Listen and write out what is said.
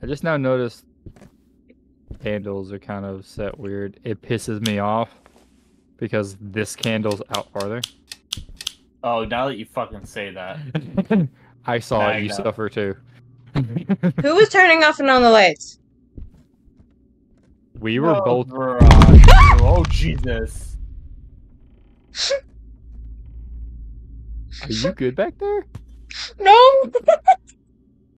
I just now noticed candles are kind of set weird. It pisses me off because this candle's out farther. Oh, now that you fucking say that. I saw it, you Magna. suffer too. Who was turning off and on the lights? We were both. Oh, Jesus. Are you good back there? No!